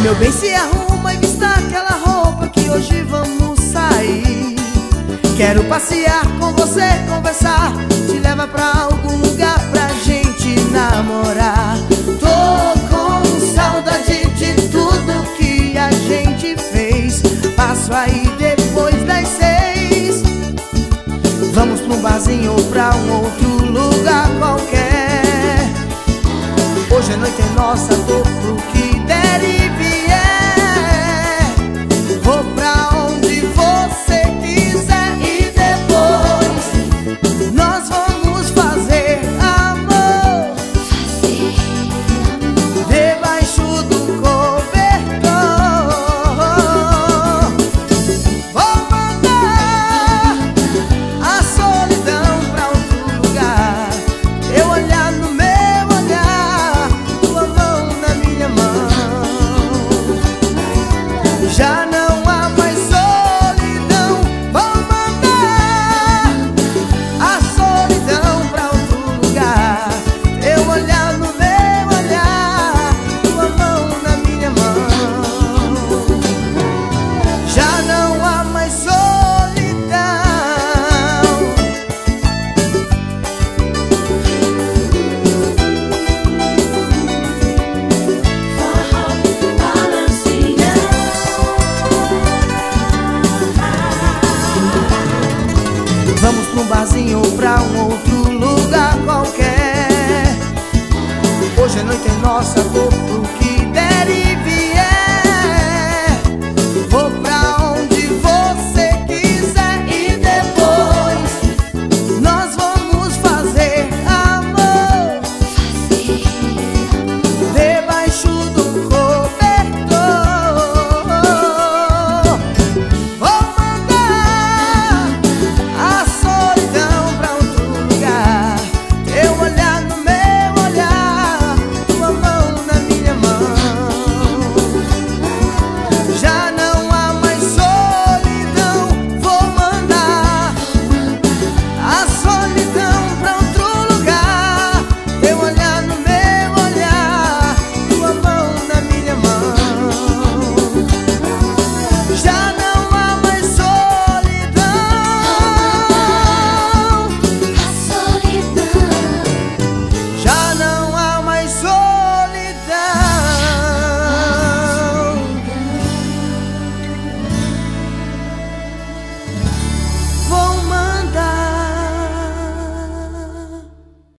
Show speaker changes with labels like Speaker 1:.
Speaker 1: Meu bem, se arruma e vista aquela roupa que hoje vamos sair. Quero passear com você, conversar, te levar pra algum lugar pra gente namorar. Tô com saudade de tudo que a gente fez. Passo aí depois das 6. Vamos pra um barzinho ou pra um outro lugar qualquer. Hoje a noite é nossa, tô pro que der e vier. Vou pra onde você quiser e depois nós vamos fazer amor, debaixo do cobertor. Vou mandar a solidão pra outro lugar. Eu olhar no meu olhar, tua mão na minha mão. Já não há mais solidão. Vou mandar a solidão pra outro lugar. Eu olhar no meu olhar, tua mão na minha mão. Já não há mais solidão. Vamos pra um barzinho ou pra um outro lugar qualquer. Hoje a noite é nossa, corpo